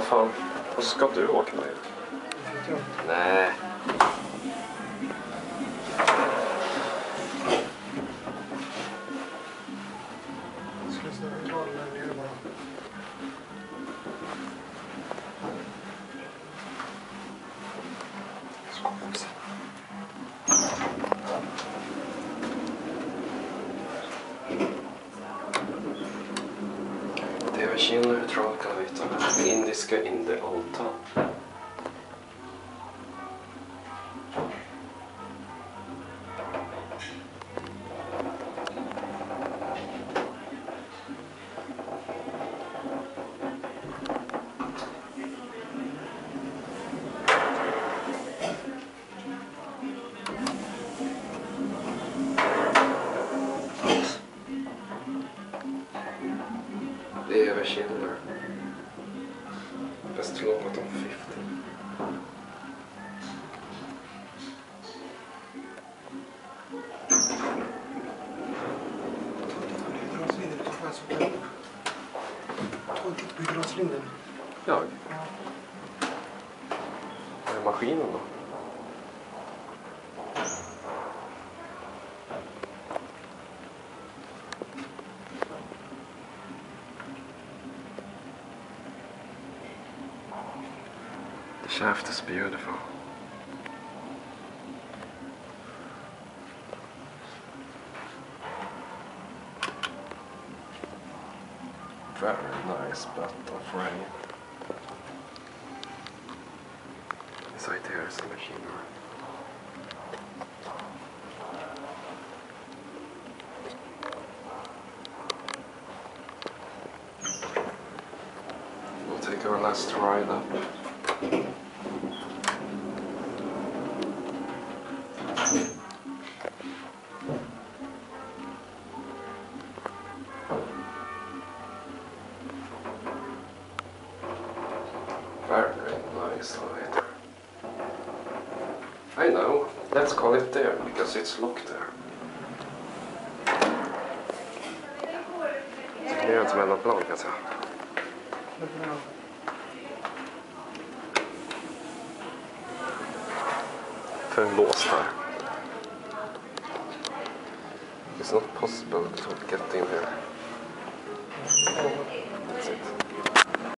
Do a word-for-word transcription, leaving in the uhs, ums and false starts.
fan? Och så ska du åka med? Nej. Ska stå och tala med er bara. T V Kinner, Trollkarlvita, indiska in the old town. Det är över Schindler. Best långt om femtio. Ta en titt på hydrauliken. Jag? Vad är maskinen då? The shaft is beautiful. Very nice button frame. Inside here is the machine room. We'll take our last ride up. Very nice elevator. I know, let's call it there because it's locked there. Så kan jag göra som en plan kan jag säga. För en lås här. It's not possible to get in here.